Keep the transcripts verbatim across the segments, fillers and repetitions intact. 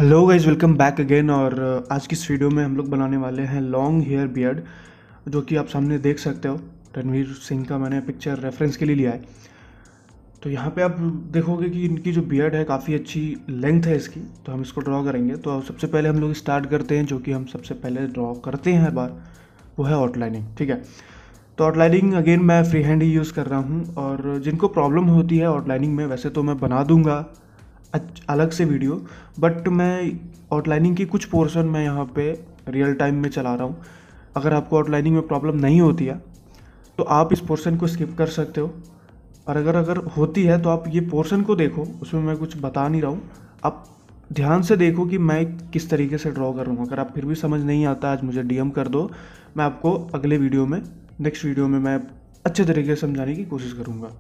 Hello guys, welcome back again. और uh, आज की इस वीडियो में हम लोग बनाने वाले हैं लॉन्ग हेयर बियर्ड, जो कि आप सामने देख सकते हो। रणवीर सिंह का मैंने पिक्चर रेफरेंस के लिए लिया है। तो यहाँ पे आप देखोगे कि इनकी जो बियर्ड है काफ़ी अच्छी लेंथ है इसकी। तो हम इसको ड्रॉ करेंगे। तो सबसे पहले हम लोग स्टार्ट करते हैं, जो कि हम सबसे पहले ड्रॉ करते हैं हर बार, वो है आउटलाइनिंग। ठीक है, तो आउटलाइनिंग अगेन मैं फ्री हैंड ही यूज़ कर रहा हूँ। और जिनको प्रॉब्लम होती है आउटलाइनिंग में, वैसे तो मैं बना दूंगा अलग से वीडियो, बट मैं आउटलाइनिंग की कुछ पोर्शन मैं यहाँ पे रियल टाइम में चला रहा हूँ। अगर आपको आउटलाइनिंग में प्रॉब्लम नहीं होती है तो आप इस पोर्शन को स्किप कर सकते हो, और अगर अगर होती है तो आप ये पोर्शन को देखो, उसमें मैं कुछ बता नहीं रहा हूँ। आप ध्यान से देखो कि मैं किस तरीके से ड्रॉ कर रहा हूँ। अगर आप फिर भी समझ नहीं आता, आज मुझे डीएम कर दो, मैं आपको अगले वीडियो में, नेक्स्ट वीडियो में मैं अच्छे तरीके से समझाने की कोशिश करूँगा।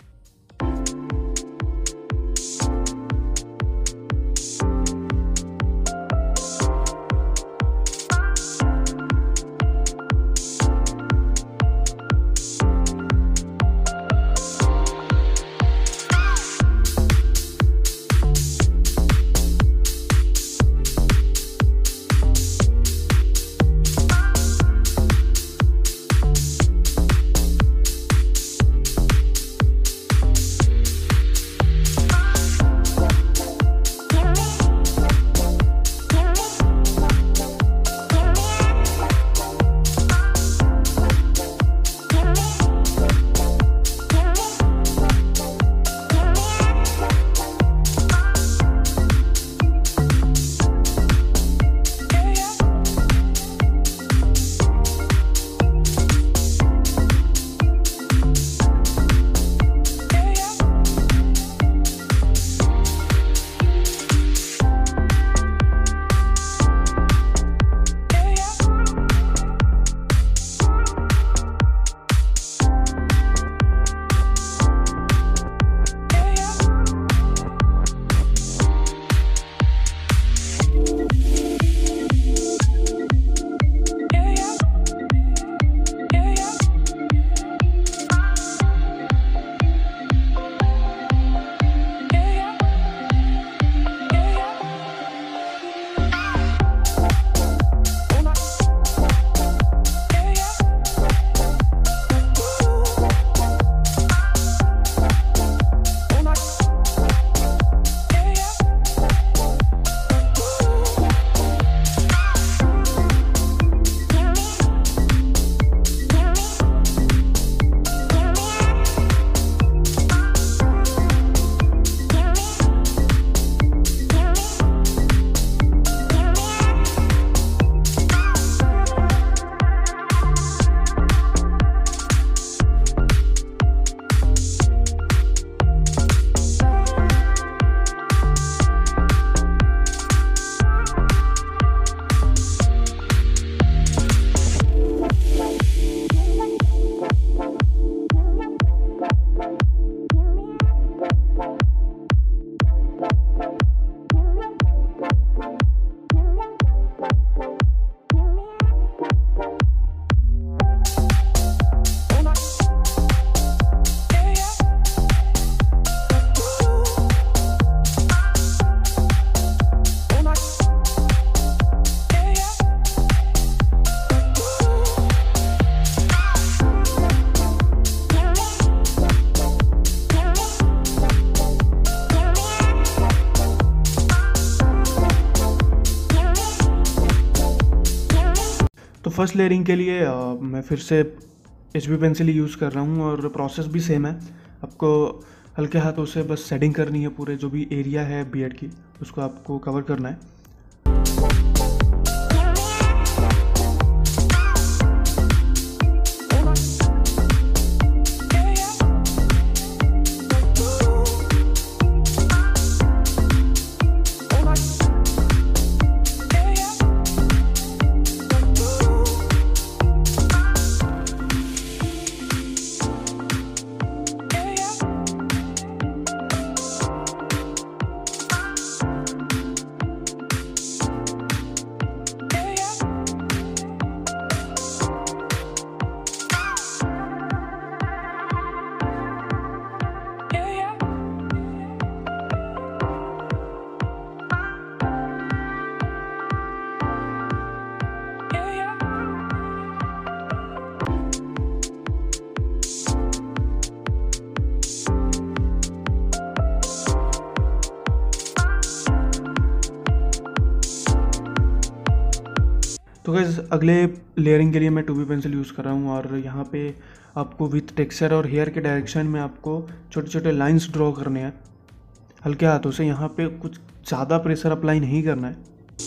तो फर्स्ट लेयरिंग के लिए आ, मैं फिर से एच बी पेंसिल ही यूज़ कर रहा हूँ, और प्रोसेस भी सेम है। आपको हल्के हाथों से बस शेडिंग करनी है, पूरे जो भी एरिया है बियर्ड की उसको आपको कवर करना है। तो गाइस अगले लेयरिंग के लिए मैं टू बी पेंसिल यूज़ कर रहा हूँ और यहाँ पे आपको विथ टेक्सचर और हेयर के डायरेक्शन में आपको छोटे छोटे लाइंस ड्रॉ करने हैं हल्के हाथों से। यहाँ पे कुछ ज़्यादा प्रेशर अप्लाई नहीं करना है।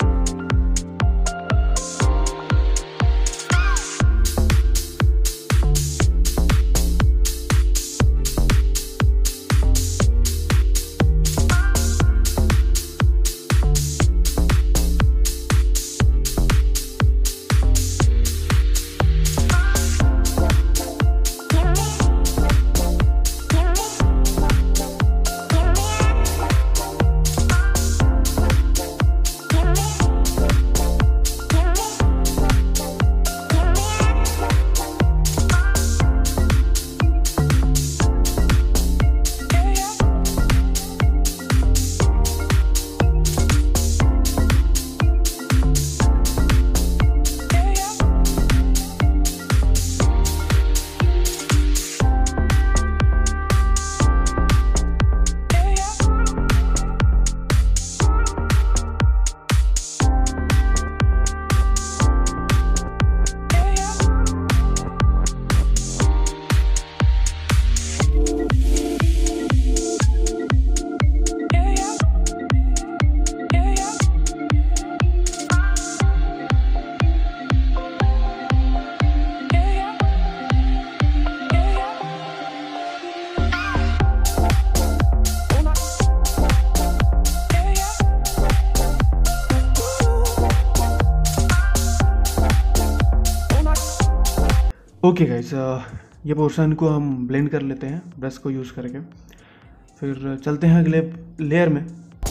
ओके गाइस, ये पोर्शन को हम ब्लेंड कर लेते हैं ब्रश को यूज़ करके, फिर चलते हैं अगले लेयर में।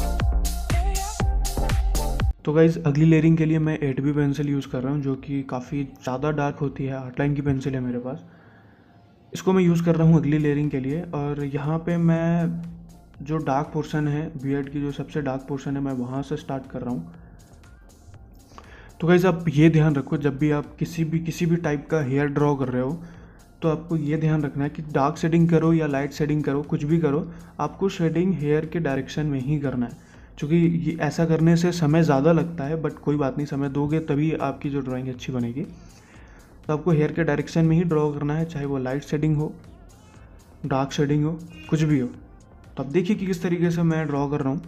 तो गाइस अगली लेयरिंग के लिए मैं एट बी पेंसिल यूज़ कर रहा हूँ जो कि काफ़ी ज़्यादा डार्क होती है। आउटलाइन की पेंसिल है मेरे पास, इसको मैं यूज़ कर रहा हूँ अगली लेयरिंग के लिए। और यहाँ पे मैं जो डार्क पोर्शन है बियर्ड की, जो सबसे डार्क पोर्शन है, मैं वहाँ से स्टार्ट कर रहा हूँ। तो गाइस आप ये ध्यान रखो, जब भी आप किसी भी किसी भी टाइप का हेयर ड्रॉ कर रहे हो तो आपको ये ध्यान रखना है कि डार्क शेडिंग करो या लाइट शेडिंग करो, कुछ भी करो, आपको शेडिंग हेयर के डायरेक्शन में ही करना है। क्योंकि ये ऐसा करने से समय ज़्यादा लगता है, बट कोई बात नहीं, समय दोगे तभी आपकी जो ड्राइंग अच्छी बनेगी। तो आपको हेयर के डायरेक्शन में ही ड्रॉ करना है, चाहे वो लाइट शेडिंग हो, डार्क शेडिंग हो, कुछ भी हो। तो अब देखिए कि किस तरीके से मैं ड्रॉ कर रहा हूँ।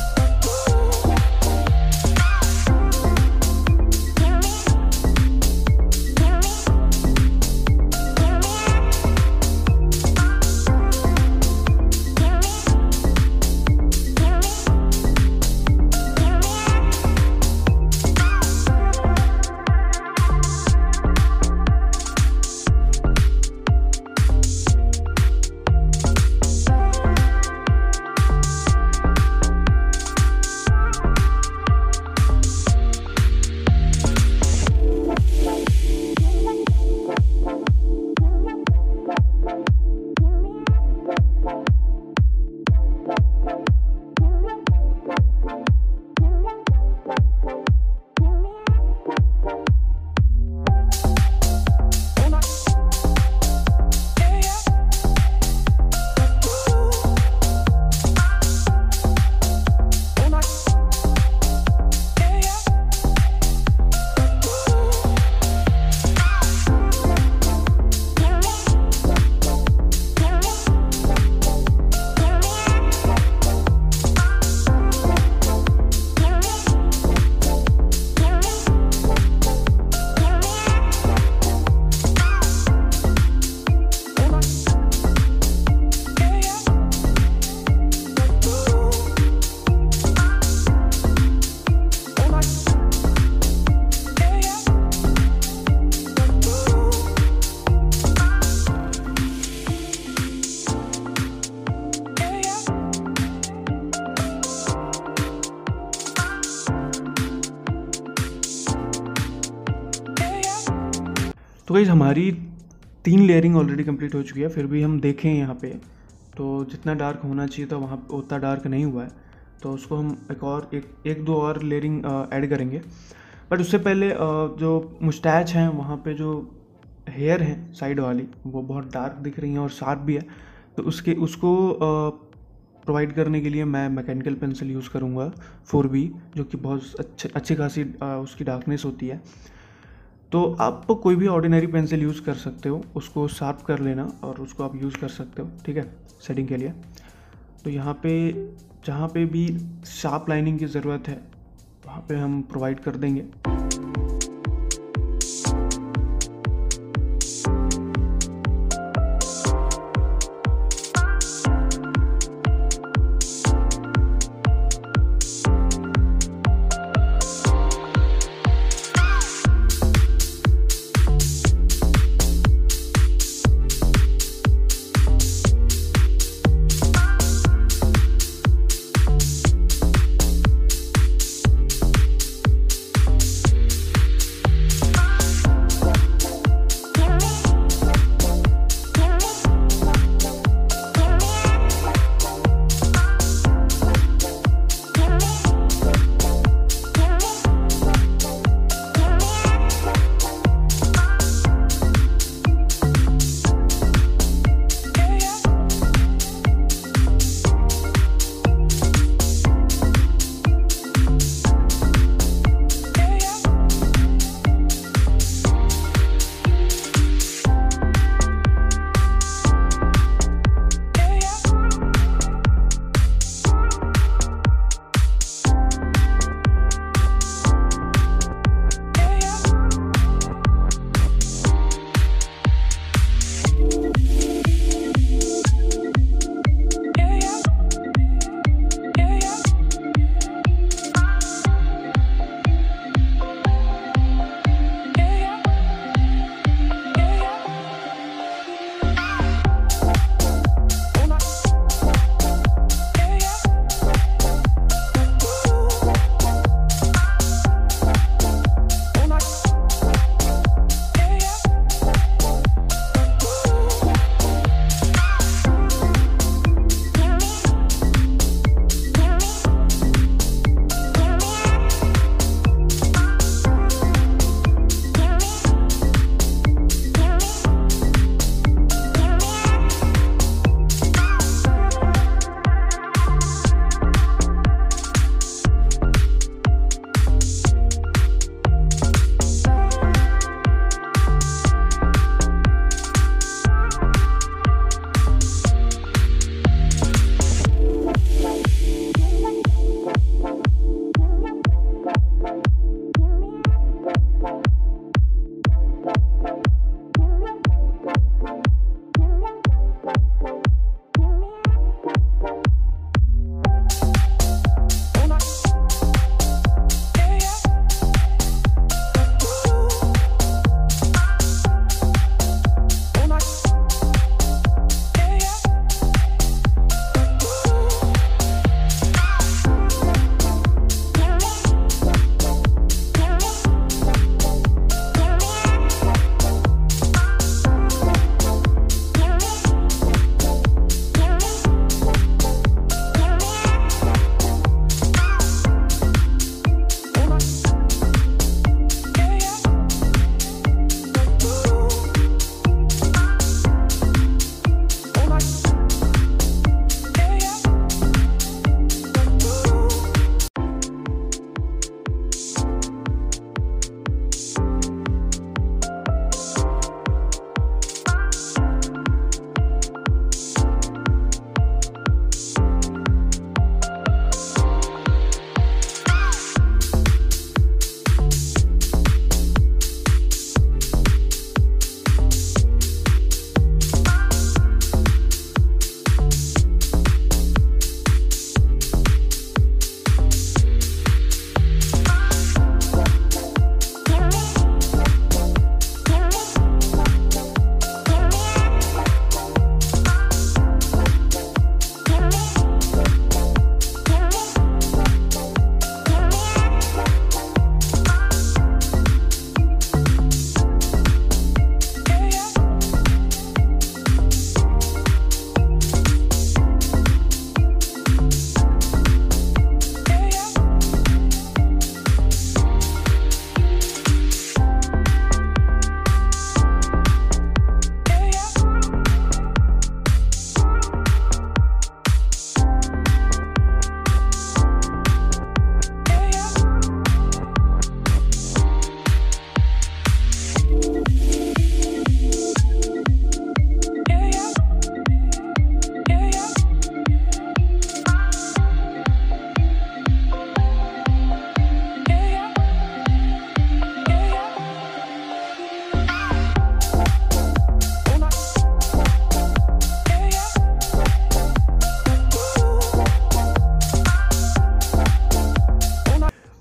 तो गाइस हमारी तीन लेयरिंग ऑलरेडी कंप्लीट हो चुकी है। फिर भी हम देखें यहाँ पे तो जितना डार्क होना चाहिए था वहाँ उतना डार्क नहीं हुआ है, तो उसको हम एक और एक एक दो और लेयरिंग ऐड करेंगे। बट उससे पहले जो मुस्टैच हैं वहाँ पे जो हेयर हैं साइड वाली वो बहुत डार्क दिख रही हैं और शार्प भी है, तो उसके उसको प्रोवाइड करने के लिए मैं मैकेनिकल पेंसिल यूज़ करूँगा फोर बी, जो कि बहुत अच्छे अच्छी खासी उसकी डार्कनेस होती है। तो आप कोई भी ऑर्डिनरी पेंसिल यूज़ कर सकते हो, उसको शार्प कर लेना और उसको आप यूज़ कर सकते हो, ठीक है, सेटिंग के लिए। तो यहाँ पे जहाँ पे भी शार्प लाइनिंग की ज़रूरत है वहाँ पे हम प्रोवाइड कर देंगे।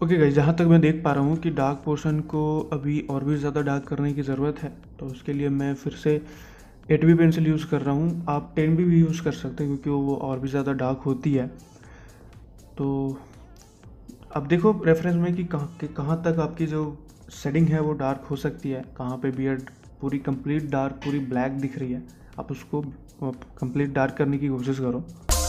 ओके गाइस, जहाँ तक मैं देख पा रहा हूँ कि डार्क पोर्शन को अभी और भी ज़्यादा डार्क करने की ज़रूरत है, तो उसके लिए मैं फिर से एट बी पेंसिल यूज़ कर रहा हूँ। आप टेन बी भी यूज़ कर सकते हैं क्योंकि वो और भी ज़्यादा डार्क होती है। तो अब देखो रेफरेंस में कि कहाँ कि कहाँ तक आपकी जो शेडिंग है वो डार्क हो सकती है, कहाँ पे बियर्ड पूरी कंप्लीट डार्क, पूरी ब्लैक दिख रही है। आप उसको कंप्लीट डार्क करने की कोशिश करो।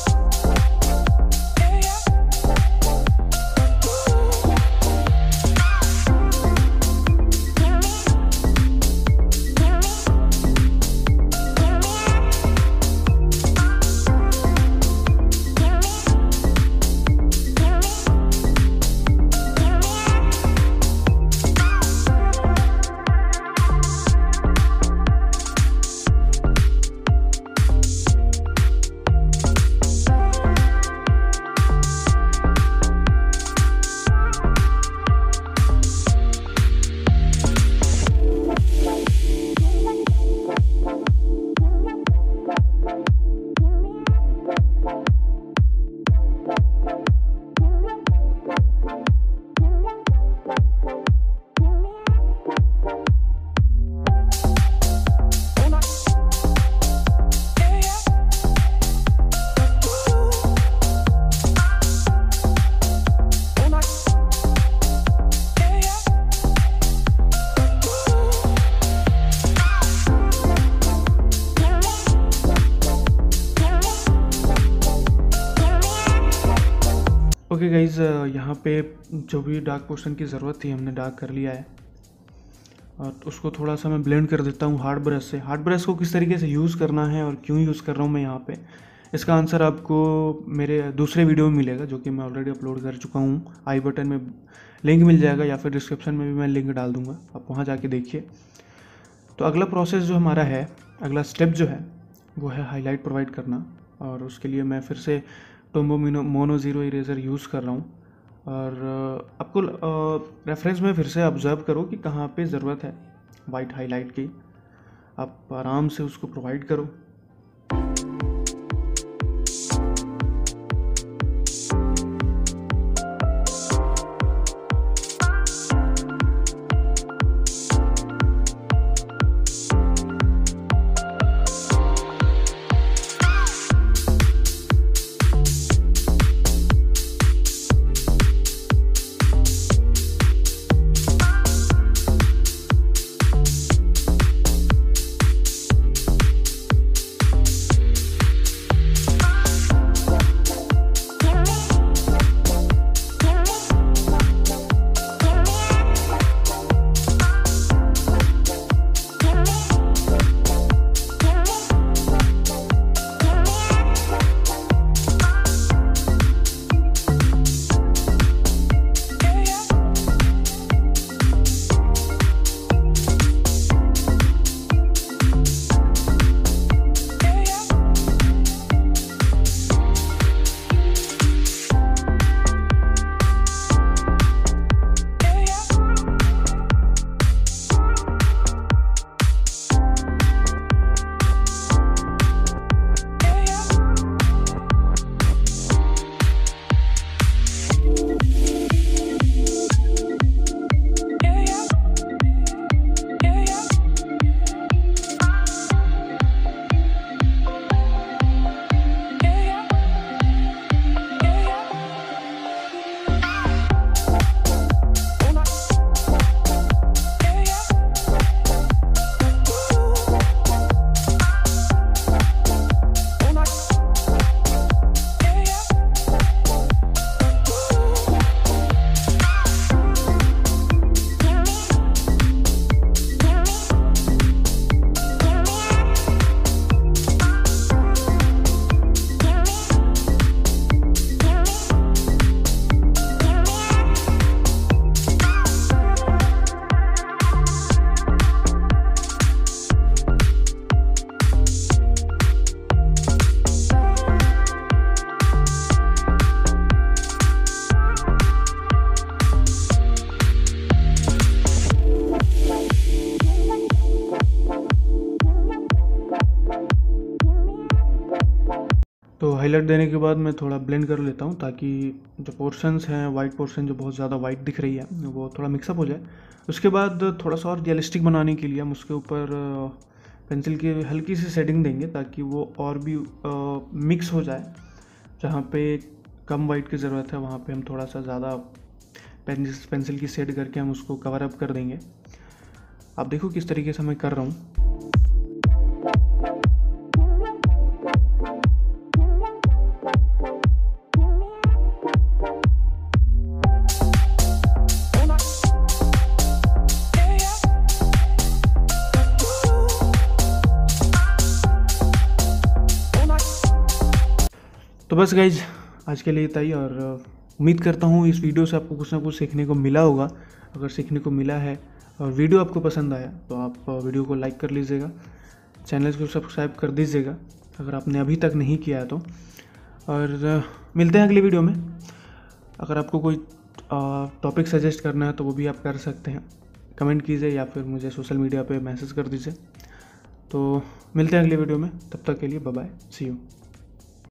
ओके गाइज, यहाँ पे जो भी डार्क पोर्शन की ज़रूरत थी हमने डार्क कर लिया है, और उसको थोड़ा सा मैं ब्लेंड कर देता हूँ हार्ड ब्रश से। हार्ड ब्रश को किस तरीके से यूज़ करना है और क्यों यूज़ कर रहा हूँ मैं यहाँ पे, इसका आंसर आपको मेरे दूसरे वीडियो में मिलेगा जो कि मैं ऑलरेडी अपलोड कर चुका हूँ। आई बटन में लिंक मिल जाएगा या फिर डिस्क्रिप्शन में भी मैं लिंक डाल दूँगा, आप वहाँ जाके देखिए। तो अगला प्रोसेस जो हमारा है, अगला स्टेप जो है वो है हाईलाइट प्रोवाइड करना, और उसके लिए मैं फिर से Tombow mono zero eraser use कर रहा हूँ। और आपको रेफरेंस में फिर से ऑब्जर्व करो कि कहाँ पे ज़रूरत है वाइट हाईलाइट की, आप आराम से उसको प्रोवाइड करो। तो हाईलाइट देने के बाद मैं थोड़ा ब्लेंड कर लेता हूँ ताकि जो पोर्शंस हैं, वाइट पोर्शन जो बहुत ज़्यादा वाइट दिख रही है, वो थोड़ा मिक्सअप हो जाए। उसके बाद थोड़ा सा और रियलिस्टिक बनाने के लिए हम उसके ऊपर पेंसिल की हल्की सी शेडिंग देंगे ताकि वो और भी मिक्स हो जाए। जहाँ पे कम वाइट की ज़रूरत है वहाँ पे हम थोड़ा सा ज़्यादा पेंसिल की शेड करके हम उसको कवर अप कर देंगे। आप देखो किस तरीके से मैं कर रहा हूँ। तो बस गाइज आज के लिए इतना ही, और उम्मीद करता हूँ इस वीडियो से आपको कुछ ना कुछ सीखने को मिला होगा। अगर सीखने को मिला है और वीडियो आपको पसंद आया तो आप वीडियो को लाइक कर लीजिएगा, चैनल को सब्सक्राइब कर दीजिएगा अगर आपने अभी तक नहीं किया है तो। और मिलते हैं अगली वीडियो में। अगर आपको कोई टॉपिक सजेस्ट करना है तो वो भी आप कर सकते हैं, कमेंट कीजिए या फिर मुझे सोशल मीडिया पे मैसेज कर दीजिए। तो मिलते हैं अगली वीडियो में, तब तक के लिए बाय बाय, सी यू।